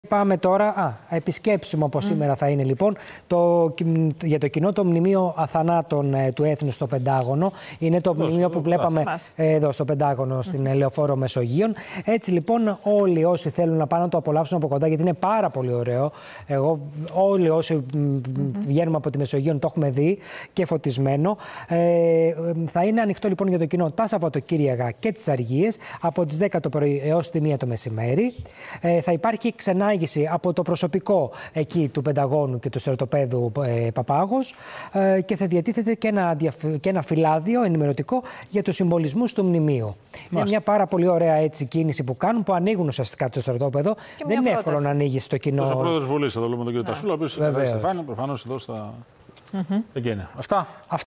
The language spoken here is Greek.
Πάμε τώρα, επισκέψιμο από σήμερα θα είναι λοιπόν για το κοινό το μνημείο αθανάτων του Έθνους στο Πεντάγωνο. Είναι το μνημείο που βλέπαμε εδώ στο Πεντάγωνο, στην Λεωφόρο Μεσογείων. Έτσι λοιπόν όλοι όσοι θέλουν να πάνε να το απολαύσουν από κοντά, γιατί είναι πάρα πολύ ωραίο. Όλοι όσοι βγαίνουμε από τη Μεσογείων το έχουμε δει και φωτισμένο. Θα είναι ανοιχτό λοιπόν για το κοινό τα Σαββατοκύριακα και τις Αργίες από τις 10 το πρωί έως τη 1 το μεσημέρι. Θα υπάρχει ξενάγηση από το προσωπικό εκεί του Πενταγώνου και του στρατοπέδου Παπάγος και θα διατίθεται και ένα φυλάδιο ενημερωτικό για τους συμβολισμούς του μνημείου. Είναι μια πάρα πολύ ωραία έτσι κίνηση που κάνουν, που ανοίγουν ουσιαστικά το στρατόπεδο. Δεν είναι εύκολο να ανοίγει στο κοινό. Ο πρόεδρος Βουλής, εδώ λέμε τον κύριο Τασούλα, ο οποίος προφανώς εδώ στα. Αυτά.